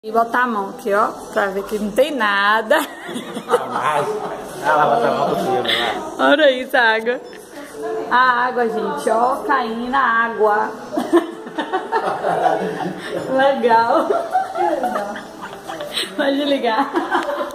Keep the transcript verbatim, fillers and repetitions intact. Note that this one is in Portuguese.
E botar a mão aqui, ó, pra ver que não tem nada. Ah, lá, botar a mão pro filme, lá. Olha isso, a água. A água, gente, ó, caindo na água. Legal. Pode ligar.